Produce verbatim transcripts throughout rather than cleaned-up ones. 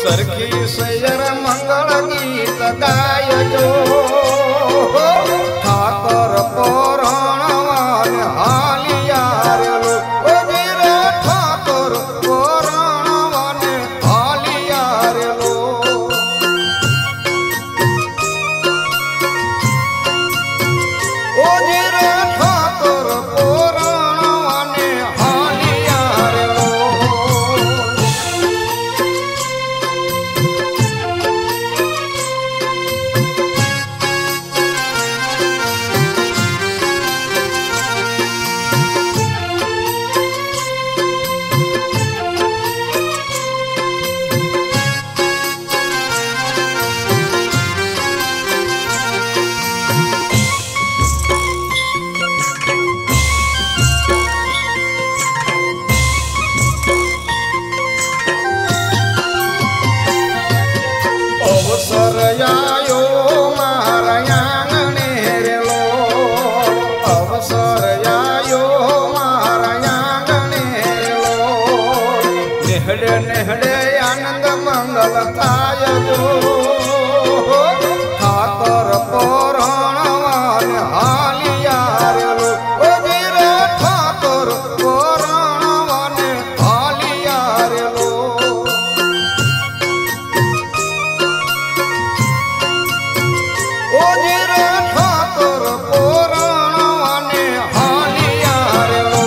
सरखी सैयर मंगल गीत गायजो ठाकर पुराण हालियार लो वीर ठाकर पुराण हालियार लो ओ वीर ठाकर पुराण हालियार लो अवसर आयो मारा आंगणे रे लो अवसर आयो मारा आंगणे रे लो नेहड़े नेहड़े आनंद मंगल थाय जो ठाकर पुराण हालियार लो वीर ठाकर पुराण हालियार लो ओ वीर ठाकर पुराण हालियार लो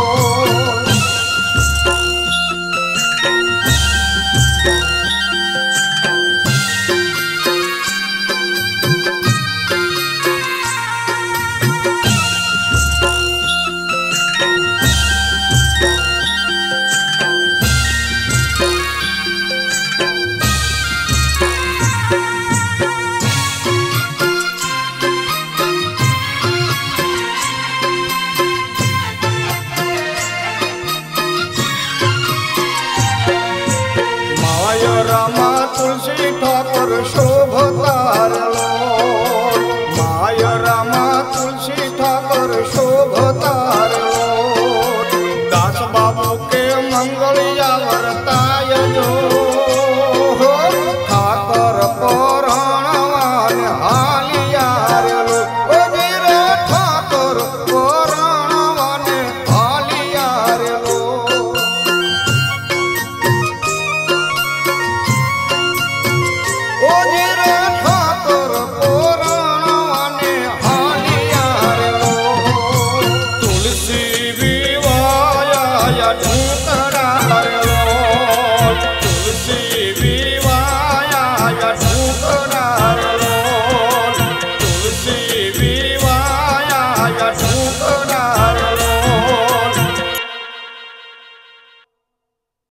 रामा तुलसी ठाकर शोभतार लो माय रामा तुलसी ठाकर शोभतार लो दास बाबू के मंगलिया वरताय जो